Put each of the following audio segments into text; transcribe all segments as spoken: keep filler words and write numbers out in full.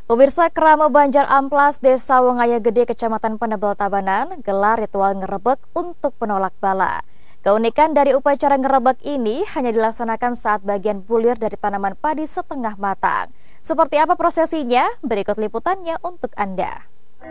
Pemirsa, Kerama Banjar Amplas, Desa Wongaya Gede, Kecamatan Penebel Tabanan, gelar ritual ngerebek untuk penolak bala. Keunikan dari upacara ngerebek ini hanya dilaksanakan saat bagian bulir dari tanaman padi setengah matang. Seperti apa prosesinya? Berikut liputannya untuk Anda.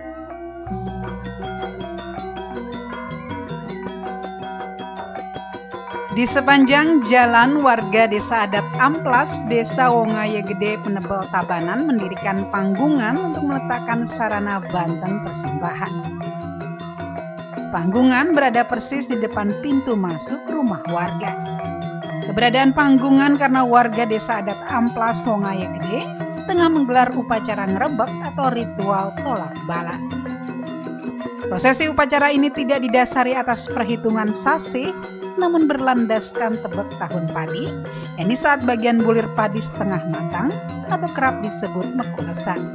Di sepanjang jalan, warga Desa Adat Amplas, Desa Wongaya Gede, Penebel Tabanan mendirikan panggungan untuk meletakkan sarana Banten persembahan. Panggungan berada persis di depan pintu masuk rumah warga. Keberadaan panggungan karena warga Desa Adat Amplas, Wongaya Gede tengah menggelar upacara ngerebek atau ritual tolak bala. Prosesi upacara ini tidak didasari atas perhitungan sasi, namun berlandaskan tebak tahun padi, yakni saat bagian bulir padi setengah matang atau kerap disebut mekulesan.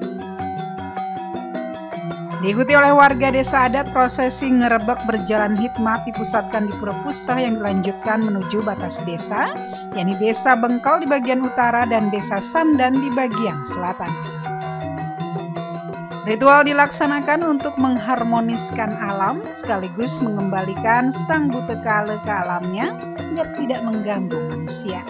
Diikuti oleh warga Desa Adat, prosesi ngerebek berjalan hikmat dipusatkan di Pura Pusah yang dilanjutkan menuju batas desa, yakni Desa Bengkal di bagian utara dan Desa Sandan di bagian selatan. Ritual dilaksanakan untuk mengharmoniskan alam sekaligus mengembalikan sang butekala ke alamnya agar tidak mengganggu manusia.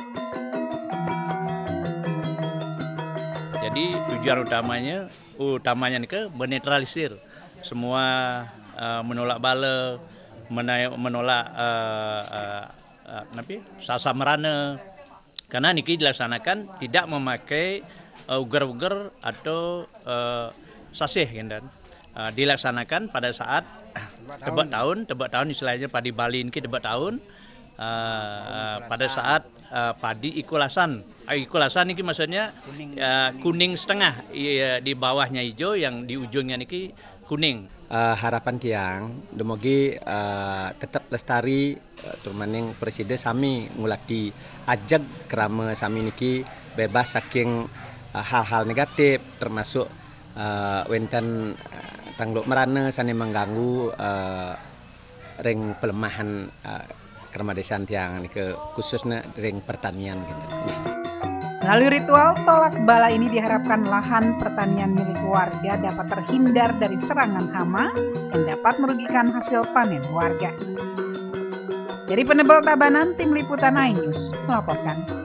Jadi tujuan utamanya utamanya nih ke menetralisir semua uh, menolak bala, menolak uh, uh, uh, napi sasa merana, karena niki dilaksanakan tidak memakai uh, ugar-ugar atau uh, sasih kan, uh, dilaksanakan pada saat tebak tahun, tebak tahun istilahnya padi Bali ini tebak tahun, uh, pada saat uh, padi ikulasan. Uh, ikulasan ini maksudnya uh, kuning setengah, uh, di bawahnya hijau, yang di ujungnya ini kuning. Uh, harapan tiang, demogi uh, tetap lestari, uh, termaning presiden sami ngulati ajak kerama sami niki bebas saking uh, hal-hal negatif, termasuk Uh, wenten uh, tangluk merana sani mengganggu uh, ring pelemahan uh, kerama desaan tiang ke khususnya ring pertanian gitu. Melalui ritual tolak bala ini diharapkan lahan pertanian milik warga dapat terhindar dari serangan hama yang dapat merugikan hasil panen warga. Dari Penebel Tabanan, tim liputan iNews melaporkan.